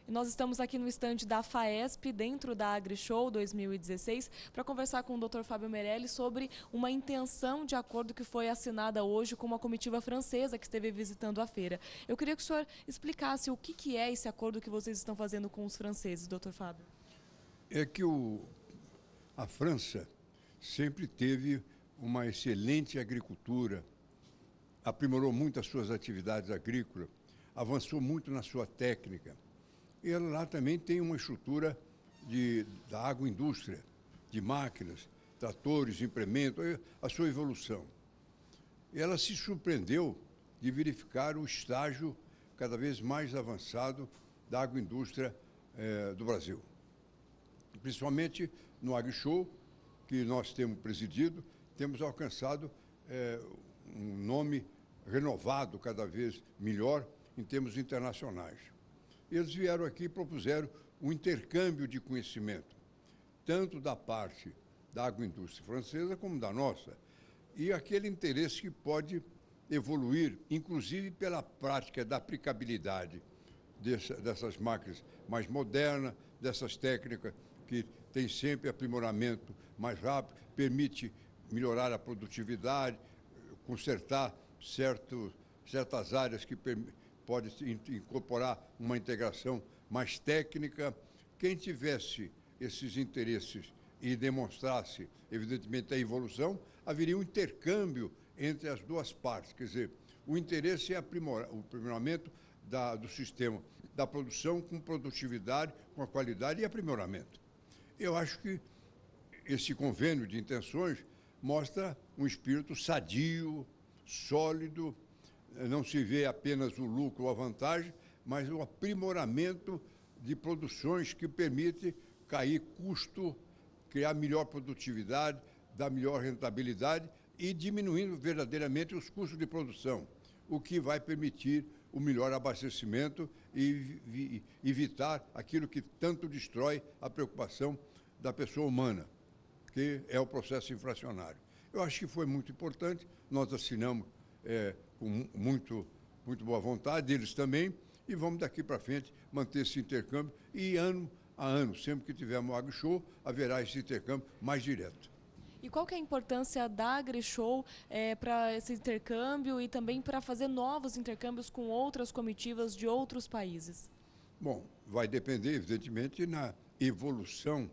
E nós estamos aqui no estande da FAESP, dentro da AgriShow 2016, para conversar com o Dr. Fábio Merelli sobre uma intenção de acordo que foi assinada hoje com uma comitiva francesa que esteve visitando a feira. Eu queria que o senhor explicasse o que é esse acordo que vocês estão fazendo com os franceses, Dr. Fábio. É que a França sempre teve uma excelente agricultura, aprimorou muito as suas atividades agrícolas, avançou muito na sua técnica. E ela lá também tem uma estrutura da agroindústria, de máquinas, tratores, implementos, a sua evolução. E ela se surpreendeu de verificar o estágio cada vez mais avançado da agroindústria do Brasil. Principalmente no AgriShow, que nós temos presidido, temos alcançado um nome renovado, cada vez melhor, em termos internacionais. Eles vieram aqui e propuseram um intercâmbio de conhecimento, tanto da parte da agroindústria francesa como da nossa, e aquele interesse que pode evoluir, inclusive pela prática da aplicabilidade dessas máquinas mais modernas, dessas técnicas que têm sempre aprimoramento mais rápido, permite melhorar a produtividade, consertar certas áreas que pode incorporar uma integração mais técnica. Quem tivesse esses interesses e demonstrasse, evidentemente, a evolução, haveria um intercâmbio entre as duas partes. Quer dizer, o interesse é o aprimoramento do sistema da produção com produtividade, com a qualidade e aprimoramento. Eu acho que esse convênio de intenções mostra um espírito sadio, sólido. Não se vê apenas o lucro ou a vantagem, mas o aprimoramento de produções que permite cair custo, criar melhor produtividade, dar melhor rentabilidade e diminuindo verdadeiramente os custos de produção, o que vai permitir o melhor abastecimento e evitar aquilo que tanto destrói a preocupação da pessoa humana, que é o processo inflacionário. Eu acho que foi muito importante, nós assinamos com muito boa vontade, deles também, e vamos daqui para frente manter esse intercâmbio e ano a ano, sempre que tivermos o AgriShow, haverá esse intercâmbio mais direto. E qual que é a importância da AgriShow para esse intercâmbio e também para fazer novos intercâmbios com outras comitivas de outros países? Bom, vai depender, evidentemente, na evolução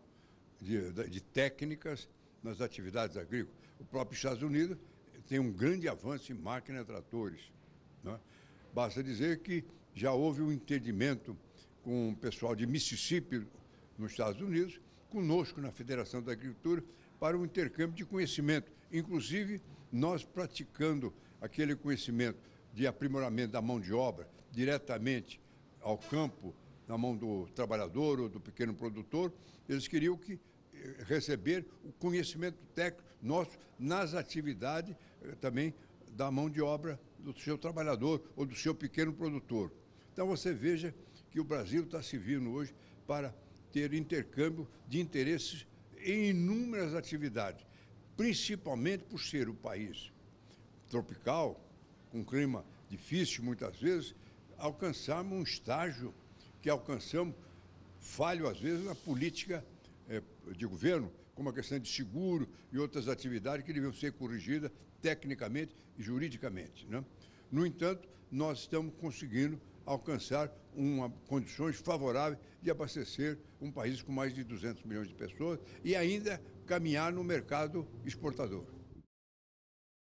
de técnicas nas atividades agrícolas. O próprio Estados Unidos tem um grande avanço em máquinas e tratores, né? Basta dizer que já houve um entendimento com o pessoal de Mississippi, nos Estados Unidos, conosco na Federação da Agricultura, para um intercâmbio de conhecimento. Inclusive, nós praticando aquele conhecimento de aprimoramento da mão de obra diretamente ao campo, na mão do trabalhador ou do pequeno produtor, eles queriam receber o conhecimento técnico nosso nas atividades também da mão de obra do seu trabalhador ou do seu pequeno produtor. Então você veja que o Brasil está se vindo hoje para ter intercâmbio de interesses em inúmeras atividades, principalmente por ser o país tropical, com clima difícil muitas vezes, alcançarmos um estágio que alcançamos falho às vezes na política de governo, como a questão de seguro e outras atividades que devem ser corrigidas tecnicamente e juridicamente, né? No entanto, nós estamos conseguindo alcançar condições favoráveis de abastecer um país com mais de 200 milhões de pessoas e ainda caminhar no mercado exportador.